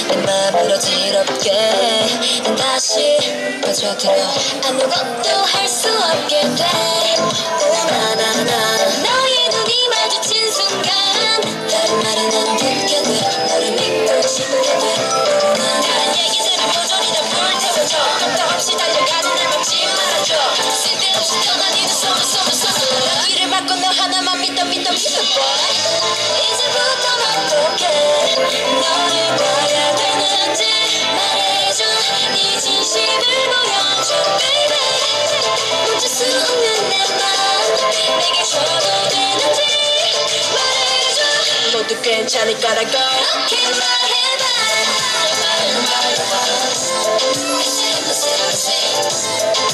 내 맘을 어지럽게 난 다시 빠져들어 아무것도 할 수 없게 돼 오나나나 너의 눈이 마주친 순간 다른 말은 안 듣게 돼 너를 믿고 싶게 돼 다른 얘기들은 여전히 다 불태워져 깜짝 없이 달려가는 날 막지 말아줘 쓸데없이 떠나니는 소문 길을 막고 너 하나만 믿어 boy 이제부터 어떡해 너를 봐야 되는지 말해줘 네 진심을 보여줘 baby 멈출 수 없는 내 맘 내게 줘도 되는지 말해줘 모두 괜찮을 거라고 이렇게 말해봐